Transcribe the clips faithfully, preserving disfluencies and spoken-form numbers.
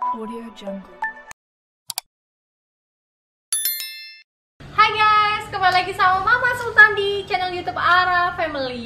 Audio Jungle. Hai guys, kembali lagi sama Mama Sultan di channel YouTube Ara Family.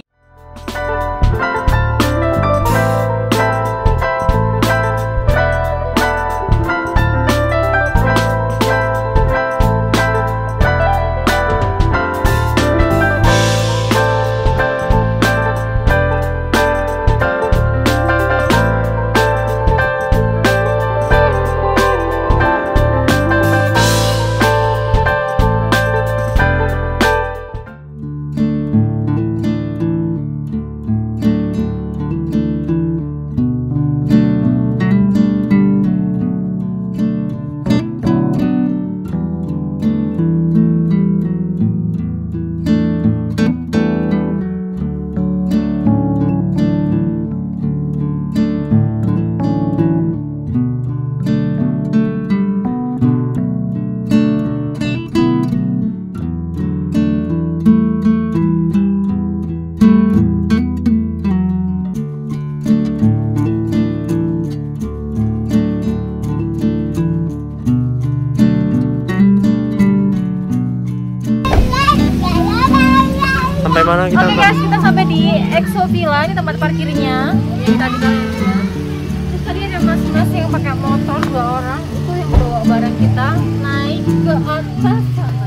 Sampai mana kita? Oke guys, kita sampai di Exo Villa, ini tempat parkirnya. Yang tadi kalian lihat. Terus tadi ada mas-mas yang pakai motor dua orang, itu yang bawa barang kita naik ke atas sana.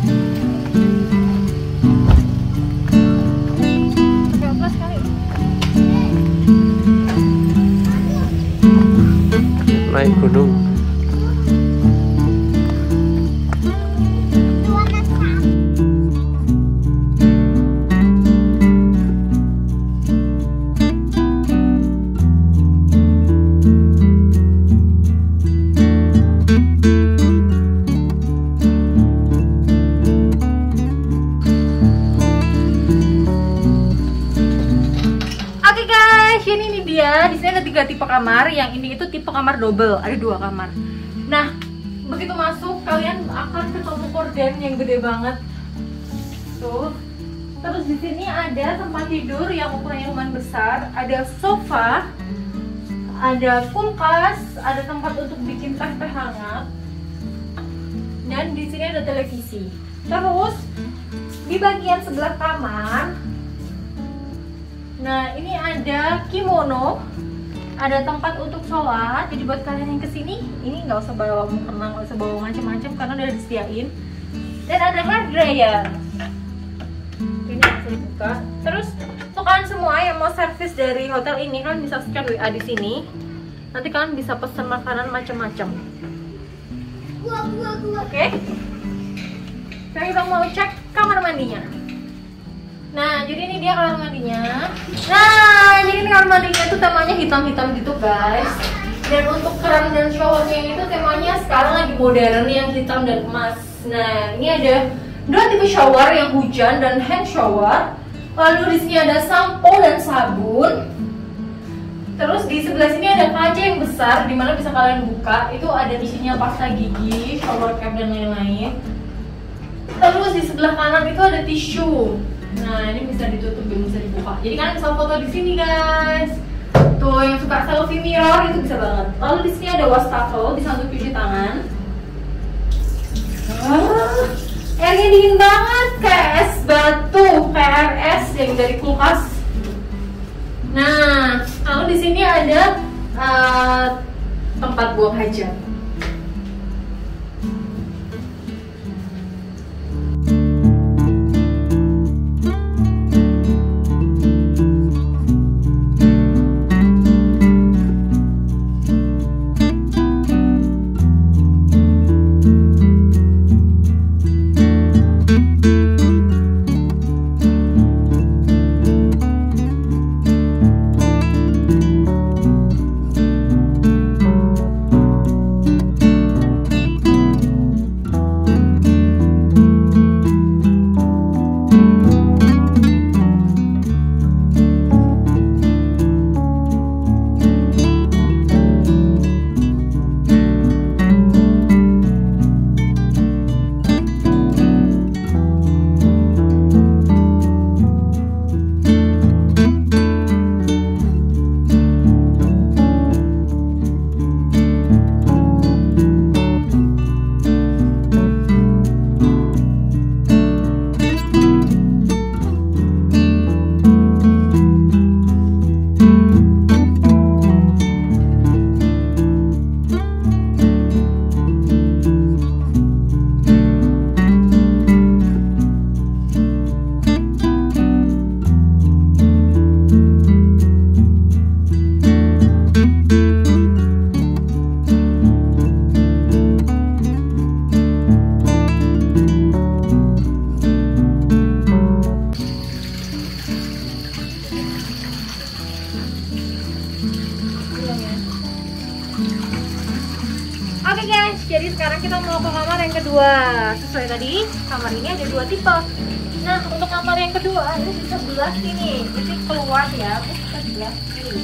Ke atas kali. Naik gunung. Ini, ini dia, di sini ada tiga tipe kamar. Yang ini itu tipe kamar double, ada dua kamar. Nah, begitu masuk kalian akan ketemu korden yang gede banget. Tuh. Terus di sini ada tempat tidur yang ukurannya lumayan besar, ada sofa, ada kulkas, ada tempat untuk bikin teh-teh hangat. Dan di sini ada televisi. Terus di bagian sebelah kamar, nah ini ada kimono, ada tempat untuk sholat. Jadi buat kalian yang kesini, ini nggak usah bawa mukena, nggak usah bawa macam-macam karena udah disediain. Dan ada hair dryer, ini bisa dibuka. Terus untuk kalian semua yang mau servis dari hotel ini, kalian bisa scan W A di sini. Nanti kalian bisa pesan makanan macam-macam. Oke, sekarang kita mau cek kamar mandinya. Nah, jadi ini dia kamar mandinya. Nah, jadi ini kamar mandinya tuh temanya hitam-hitam gitu, guys. Dan untuk keran dan showernya itu temanya sekarang lagi modern yang hitam dan emas. Nah, ini ada dua tipe shower, yang hujan dan hand shower. Lalu di sini ada sampo dan sabun. Terus di sebelah sini ada kaca yang besar, dimana bisa kalian buka. Itu ada isinya pasta gigi, shower cap dan lain-lain. Terus di sebelah kanan itu ada tisu. Nah, ini bisa ditutup dan bisa dibuka. Jadi kalian bisa foto di sini, guys. Tuh, yang suka selfie mirror itu bisa banget. Lalu di sini ada wastafel, bisa untuk cuci tangan. Ah, airnya dingin banget, kayak es batu, kayak air es yang dari kulkas. Nah, lalu di sini ada uh, tempat buang hajat. Oke guys, jadi sekarang kita mau ke kamar yang kedua. Sesuai tadi, kamar ini ada dua tipe. Nah, untuk kamar yang kedua ini di sebelah sini. Jadi keluar ya, kita sebelah kiri.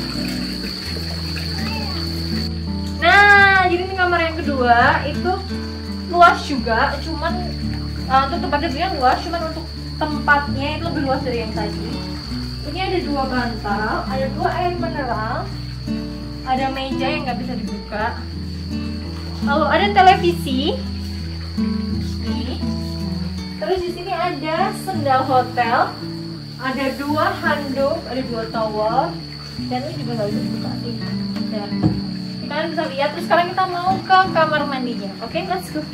Nah, jadi ini kamar yang kedua itu luas juga, cuman uh, untuk tempat tidurnya luas, cuman untuk tempatnya itu lebih luas dari yang tadi. Ini ada dua bantal, ada dua air mineral, ada meja yang nggak bisa dibuka. Lalu ada televisi. Nih. Terus di sini ada sendal hotel, ada dua handuk, ada dua towel, dan ini juga nggak bisa dibuka sih. Dan kalian bisa lihat. Terus sekarang kita mau ke kamar mandinya. Oke, okay, let's go.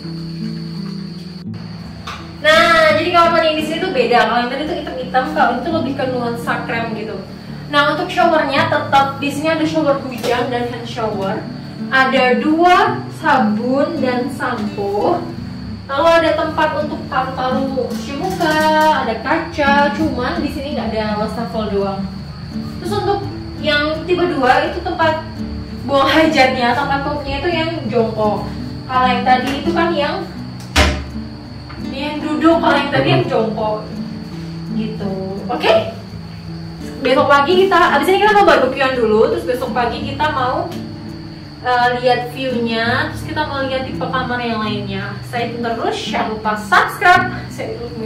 Nah, jadi kamar mandi di sini tuh beda. Kalau yang tadi tuh hitam-hitam, kalau itu lebih ke nuansa krem gitu. Nah, untuk showernya tetap di sini ada shower hujan dan hand shower. Ada dua sabun dan sampo. Lalu ada tempat untuk taruh cuci muka, ada kaca. Cuman di sini nggak ada wastafel doang. Terus untuk yang tipe dua itu tempat buang hajatnya, tempat pupnya itu yang jongkok. Kalau yang tadi itu kan yang yang duduk, kalau yang tadi yang jongkok gitu. Oke, okay? Besok pagi kita, abis ini kita mau barbekyuan dulu. Terus besok pagi kita mau uh, lihat view-nya. Terus kita mau lihat tipe kamar yang lainnya. Stay tune terus, jangan lupa subscribe. Saya dulu.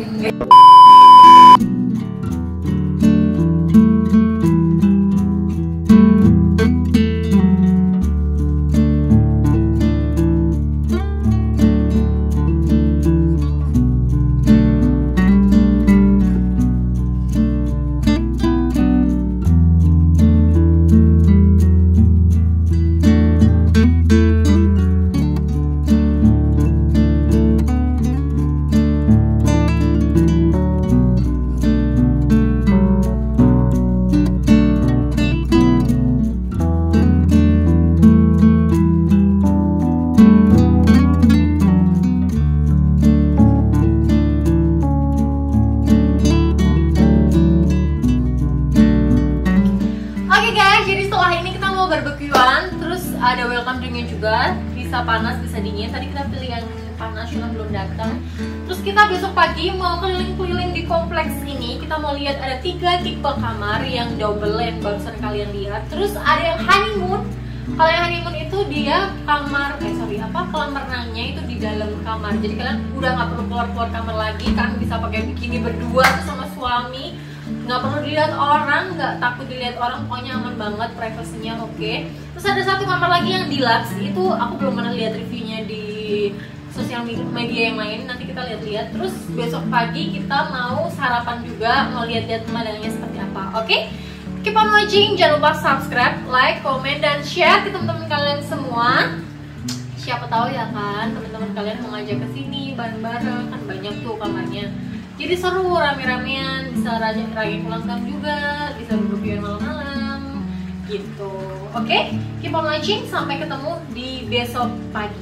barbekyuan, terus ada welcome drinknya juga, bisa panas bisa dingin. Tadi kita pilih yang panas cuma belum datang. Terus kita besok pagi mau keliling-keliling di kompleks ini. Kita mau lihat ada tiga tipe kamar yang double yang barusan kalian lihat. Terus ada yang honeymoon. Kalau yang honeymoon itu dia kamar, eh sorry apa kolam renangnya itu di dalam kamar. Jadi kalian udah nggak perlu keluar-keluar kamar lagi, kan bisa pakai bikini berdua sama suami. Nggak perlu dilihat orang, nggak takut dilihat orang, pokoknya aman banget, privasinya oke. Okay. Terus ada satu kamar lagi yang deluxe, itu aku belum pernah lihat reviewnya di sosial media yang lain, nanti kita lihat-lihat. Terus besok pagi kita mau sarapan juga, mau lihat-lihat pemandangannya seperti apa, oke? Okay? Keep on watching, jangan lupa subscribe, like, komen, dan share ke teman-teman kalian semua. Siapa tahu ya kan, teman-teman kalian mau ngajak ke sini bareng-bareng, kan banyak tuh kamarnya. Jadi seru, rame-ramean, bisa rayain ulang tahun juga, bisa barbekyuan malam-malam, gitu. Oke, okay? Keep on watching, sampai ketemu di besok pagi.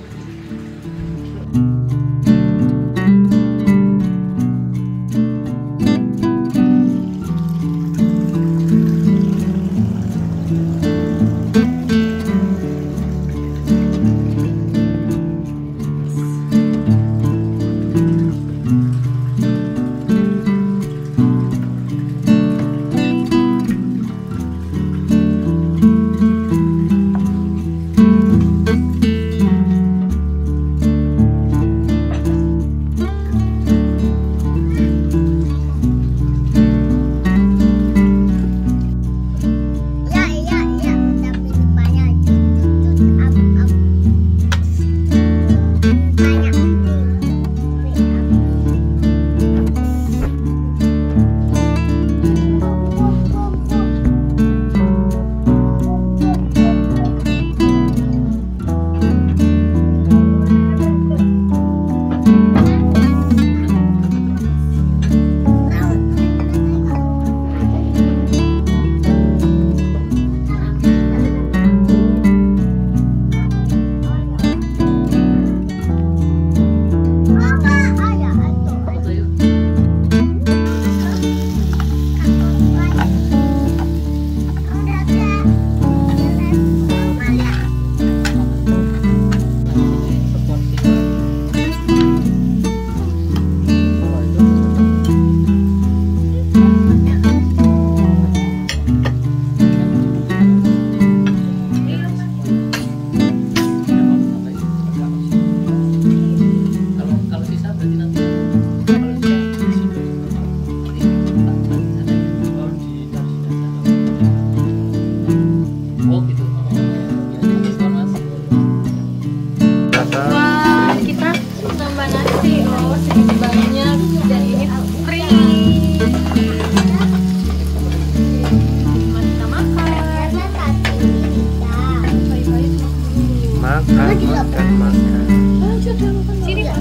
makan, makan, makan. Sini Pak.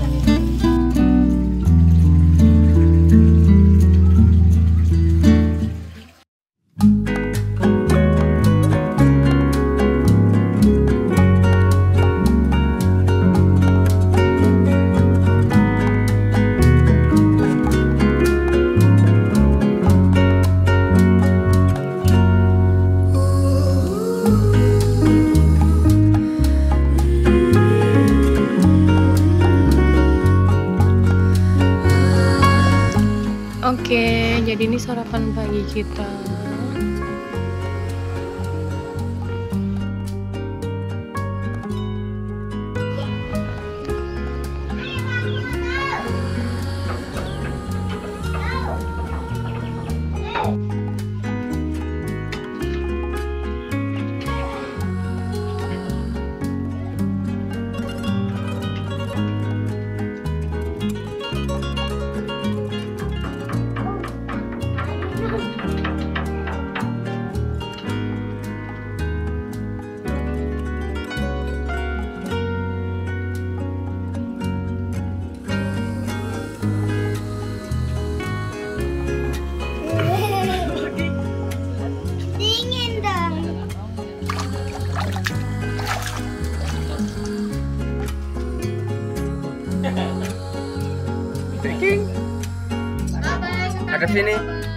Oke, jadi ini sarapan pagi kita. Ada sini.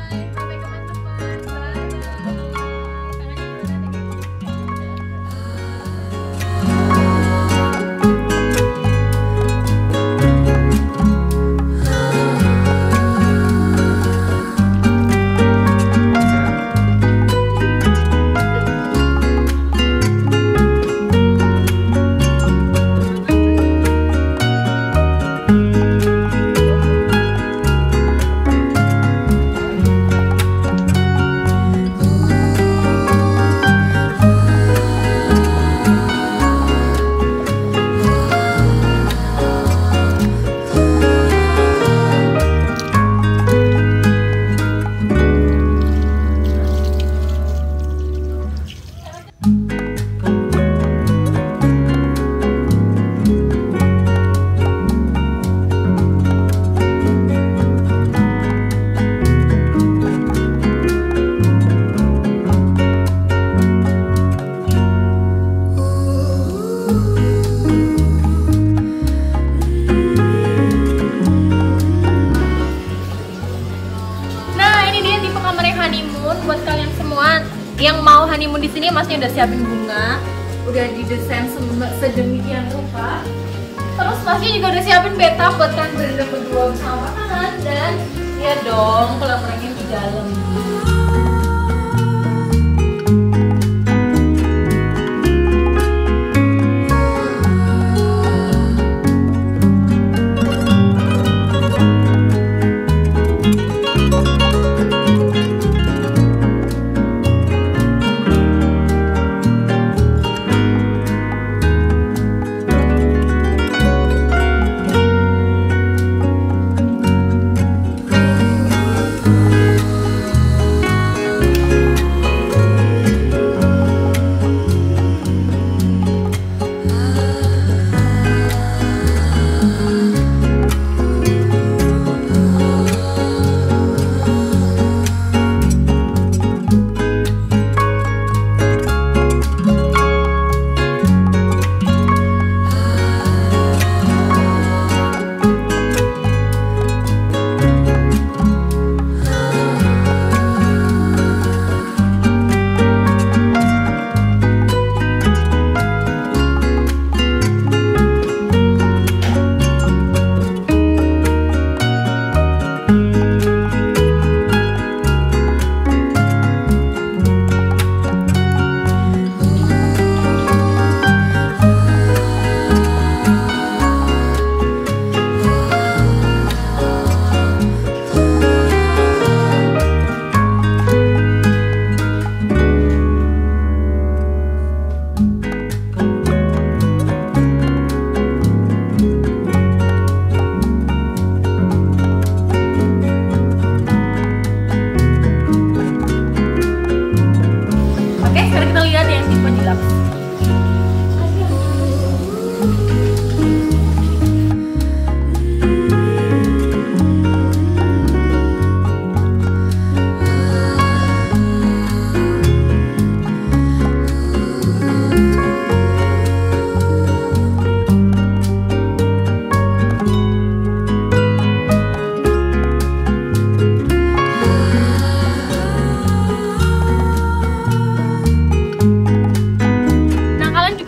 Buat kalian semua yang mau honeymoon di sini, masnya udah siapin bunga, udah didesain sedemikian rupa. Terus masnya juga udah siapin peta buat kalian berdua berdua bersama makanan, dan ya dong kolam renang di dalam.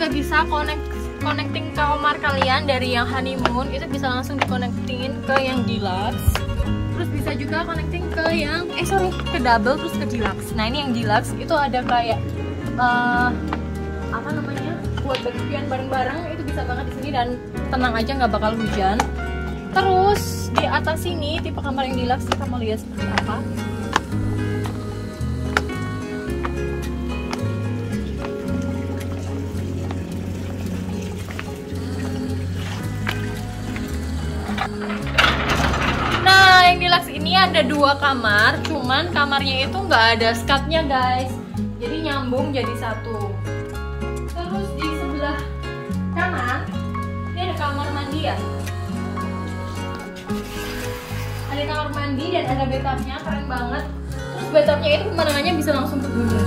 bisa connect connecting ke kamar kalian. Dari yang honeymoon itu bisa langsung di-connectingin ke yang deluxe. Terus bisa juga connecting ke yang eh sorry ke double terus ke deluxe. Nah ini yang deluxe itu ada kayak uh, apa namanya buat barbekyuan bareng-bareng, itu bisa banget di sini dan tenang aja nggak bakal hujan. Terus di atas sini tipe kamar yang deluxe kita mau lihat seperti apa. Nah yang deluxe ini ada dua kamar, cuman kamarnya itu nggak ada skatnya guys, jadi nyambung jadi satu. Terus di sebelah kanan ini ada kamar mandi ya. Ada kamar mandi dan ada bathtubnya, keren banget. Terus bathtubnya itu pemandangannya bisa langsung ke gunung.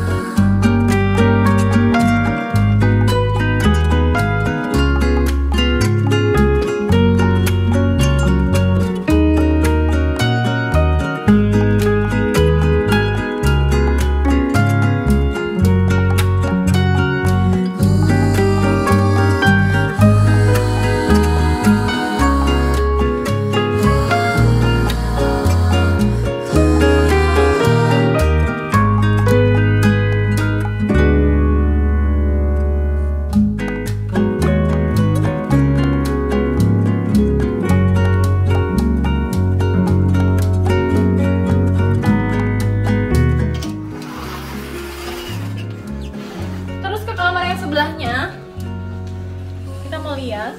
Sebelahnya kita mau lihat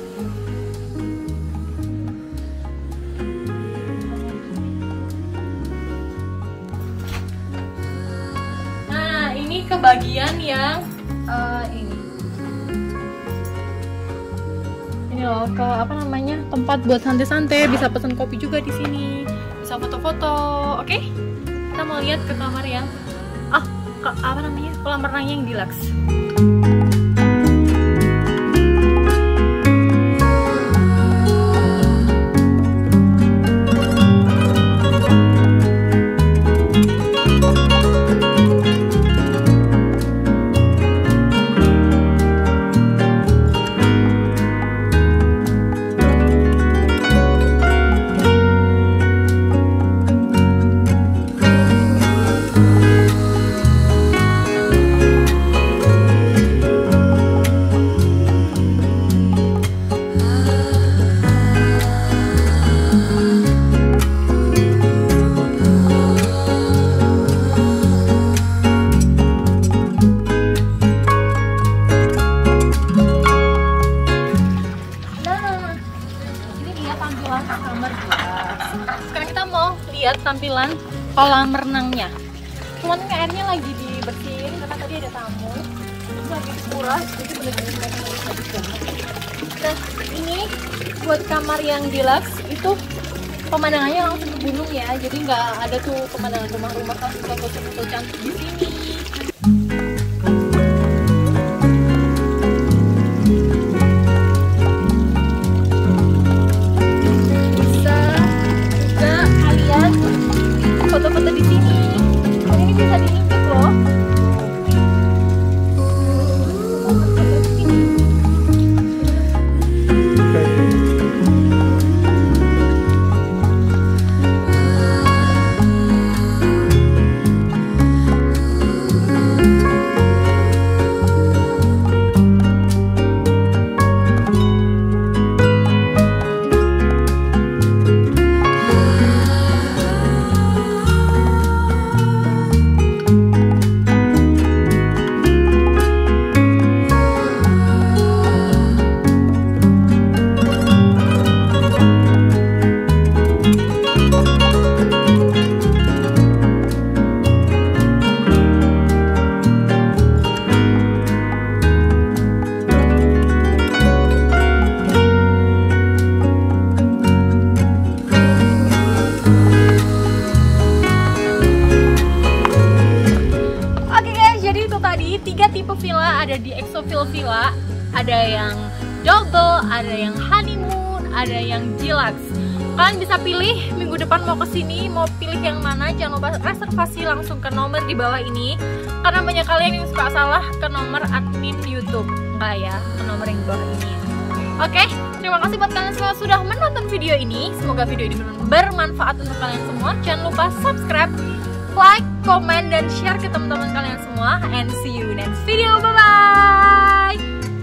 nah ini kebagian yang uh, ini ini loh ke apa namanya tempat buat santai-santai, bisa pesan kopi juga di sini, bisa foto-foto. Oke, kita mau lihat ke kamar yang ah ke, apa namanya kolam renangnya yang deluxe. Sekarang kita mau lihat tampilan kolam renangnya. Cuman ini airnya lagi dibersihin karena tadi ada tamu, terus lagi dikuras, jadi bener-bener bagus banget. Nah ini buat kamar yang deluxe itu pemandangannya langsung ke gunung ya, jadi nggak ada tuh pemandangan rumah-rumah, langsung foto-foto cantik di sini. Foto-foto di sini. Dan ini bisa diintip loh. Tiga tipe villa ada di Exoville Villa, ada yang double, ada yang honeymoon, ada yang deluxe. Kalian bisa pilih minggu depan mau kesini, mau pilih yang mana. Jangan lupa reservasi langsung ke nomor di bawah ini, karena banyak kalian yang suka salah ke nomor admin YouTube. Enggak ya, ke nomor yang di bawah ini. Oke, terima kasih buat kalian semua sudah menonton video ini. Semoga video ini bermanfaat untuk kalian semua. Jangan lupa subscribe, like, comment, dan share ke teman-teman kalian semua. And see you next video. Bye-bye.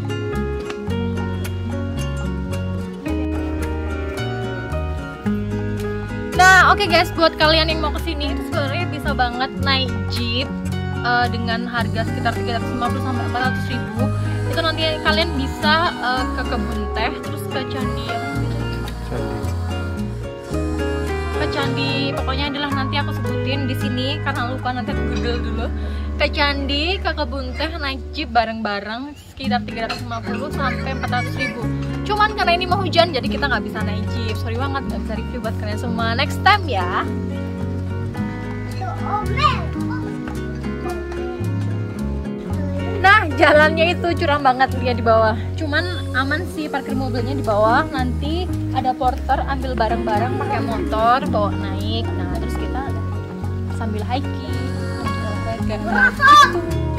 Nah, oke okay guys, buat kalian yang mau kesini itu sebenarnya bisa banget naik jeep uh, dengan harga sekitar tiga ratus lima puluh sampai empat ratus ribu. Itu nanti kalian bisa uh, ke kebun teh, terus ke candi ke candi pokoknya adalah nanti aku sebutin di sini karena lupa, nanti aku google dulu. Ke candi, ke kebun teh, naik jeep bareng-bareng sekitar tiga ratus lima puluh sampai empat ratus ribu. Cuman karena ini mau hujan jadi kita nggak bisa naik jeep. Sorry banget nggak bisa review buat kalian semua. Next time ya. Nah, jalannya itu curam banget lihat di bawah. Cuman aman sih, parkir mobilnya di bawah. Nanti ada porter ambil barang-barang pakai motor, bawa naik. Nah, terus kita sambil hiking, olahraga. Nah, gitu.